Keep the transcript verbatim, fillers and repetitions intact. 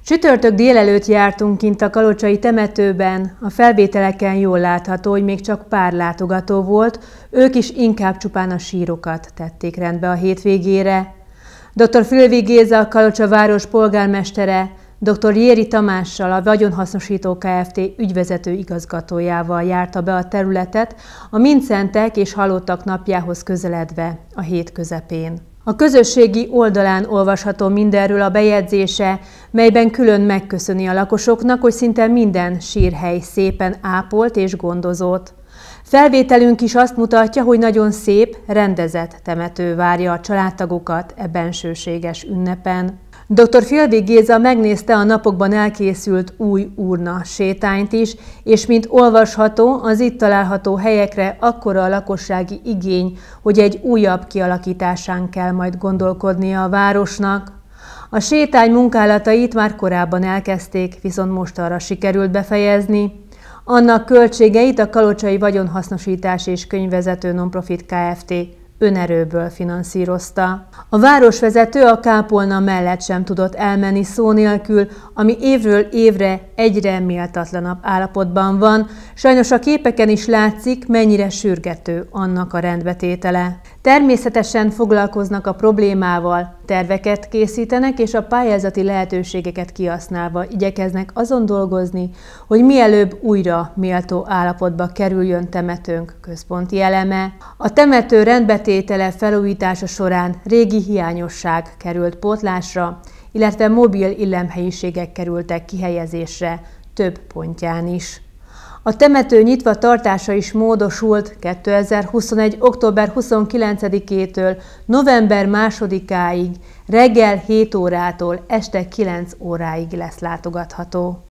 Csütörtök délelőtt jártunk kint a kalocsai temetőben, a felvételeken jól látható, hogy még csak pár látogató volt, ők is inkább csupán a sírokat tették rendbe a hétvégére. doktor Fülvi Géza, a Kalocsa város polgármestere, doktor Jéri Tamással, a Vagyonhasznosító Kft. Ügyvezető igazgatójával járta be a területet a mintszentek és halottak napjához közeledve a hét közepén. A közösségi oldalán olvasható mindenről a bejegyzése, melyben külön megköszöni a lakosoknak, hogy szinte minden sírhely szépen ápolt és gondozott. Felvételünk is azt mutatja, hogy nagyon szép, rendezett temető várja a családtagokat e bensőséges ünnepen. doktor Fülvi Géza megnézte a napokban elkészült új urna sétányt is, és mint olvasható, az itt található helyekre akkora a lakossági igény, hogy egy újabb kialakításán kell majd gondolkodnia a városnak. A sétány munkálatait már korábban elkezdték, viszont mostanra sikerült befejezni. Annak költségeit a Kalocsai Vagyonhasznosítás és Könyvvezető Nonprofit Kft. Önerőből finanszírozta. A városvezető a kápolna mellett sem tudott elmenni szó nélkül, ami évről évre egyre méltatlanabb állapotban van. Sajnos a képeken is látszik, mennyire sürgető annak a rendbetétele. Természetesen foglalkoznak a problémával, terveket készítenek, és a pályázati lehetőségeket kihasználva igyekeznek azon dolgozni, hogy mielőbb újra méltó állapotba kerüljön temetőnk központi eleme. A temető rendbetétele felújítása során régi hiányosság került pótlásra, illetve mobil illemhelyiségek kerültek kihelyezésre több pontján is. A temető nyitva tartása is módosult, kétezer-huszonegy. október huszonkilencedikétől november másodikáig reggel hét órától este kilenc óráig lesz látogatható.